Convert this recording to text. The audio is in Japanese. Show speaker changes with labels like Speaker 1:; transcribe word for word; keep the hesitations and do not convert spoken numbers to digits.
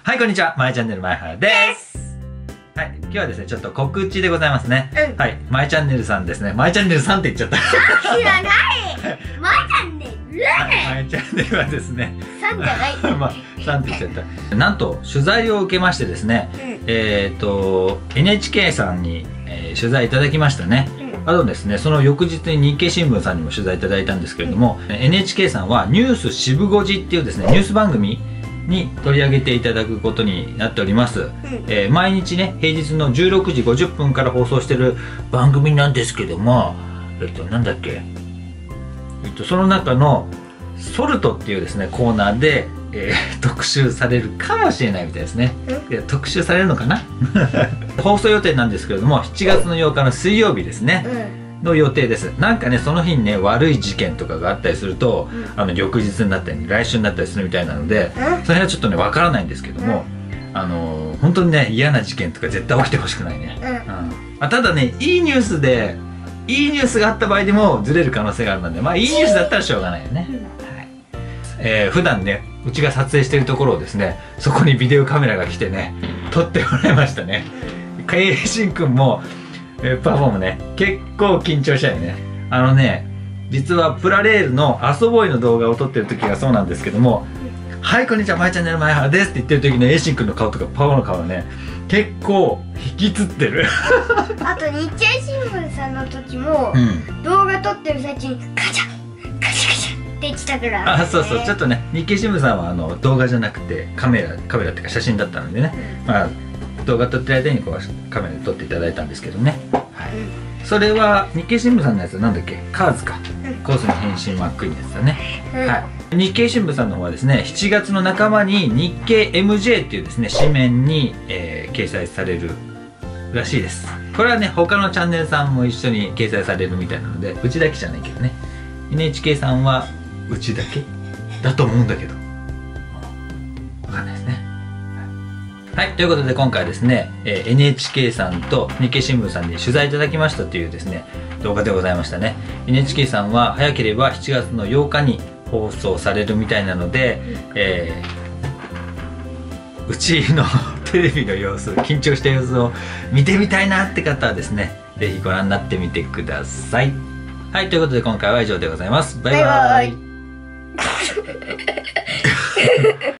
Speaker 1: はい、こんにちは。まえチャンネルまえはらです。はい、今日はですね、ちょっと告知でございますね。うん、はい、まえチャンネルさんですね。まえチャンネルさんって言っちゃった。
Speaker 2: 知らない。まえチャンネル。
Speaker 1: まえチャンネルはですね。
Speaker 2: さんじゃない。
Speaker 1: まあ、さんって言っちゃった。なんと取材を受けましてですね。うん、えっと エヌエイチケー さんに、えー、取材いただきましたね。うん、あとですね、その翌日に日経新聞さんにも取材いただいたんですけれども、うん、エヌエイチケー さんはニュース渋ごじっていうですね、ニュース番組に取り上げていただくことになっております、うん、えー、毎日ね平日のじゅうろくじごじゅっぷんから放送してる番組なんですけども、えっとなんだっけ、えっとその中のソルトっていうですねコーナーで、えー、特集されるかもしれないみたいですね。特集されるのかな放送予定なんですけれどもしちがつのようかの水曜日ですね、うん、の予定です。なんかねその日にね悪い事件とかがあったりすると、うん、あの翌日になったり来週になったりするみたいなので、うん、それはちょっとねわからないんですけども、うん、あのー、本当にね嫌な事件とか絶対起きてほしくないね、うんうん、あただねいいニュースでいいニュースがあった場合でもずれる可能性があるので、まあいいニュースだったらしょうがないよね、うん、はい、えー、普段ねうちが撮影しているところをですねそこにビデオカメラが来てね撮ってもらいましたね。栄心くんもえー、パパもね結構緊張したよね。あのね実はプラレールの「あそぼい」の動画を撮ってる時がそうなんですけども「はいこんにちはまえチャンネルまえはらです」って言ってる時のエイシンくんの顔とかパパの顔はね結構引きつってる
Speaker 2: あと日経新聞さんの時も、うん、動画撮ってる最中にカチャカチャカチャって言ってたから、ね、
Speaker 1: あそうそうちょっとね日経新聞さんはあの動画じゃなくてカメラカメラっていうか写真だったのでね、うん、まあ動画撮ってる間にこうカメラで撮っていただいたんですけどね、はい、うん、それは日経新聞さんのやつなんだっけ、カーズか、うん、コースの変身マックイーンのやつだね、うん、はい、日経新聞さんの方はですねしちがつの半ばに日経 エムジェー っていうですね紙面に、えー、掲載されるらしいです。これはね他のチャンネルさんも一緒に掲載されるみたいなのでうちだけじゃないけどね エヌエイチケー さんはうちだけだと思うんだけど分かんないですね。はい、ということで今回ですね、えー、エヌエイチケー さんと日経新聞さんに取材いただきましたというですね動画でございましたね。 エヌエイチケー さんは早ければしちがつのようかに放送されるみたいなので、えー、うちのテレビの様子緊張した様子を見てみたいなって方はですね是非ご覧になってみてください。はい、ということで今回は以上でございます。バイバイ。